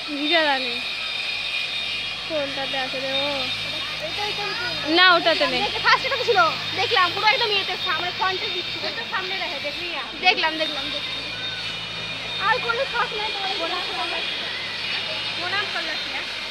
ভিজা দানি কোনটাতে আছে রে ও না ওটাতে নেই ফার্স্ট এটা ছিল দেখলাম পুরো একদম ইয়েতে সামনে ফ্রন্টে দিচ্ছিল তো সামনে রাখে দেখলি দেখলাম আর কোনো শখ নাই তোমার প্রণাম করলাম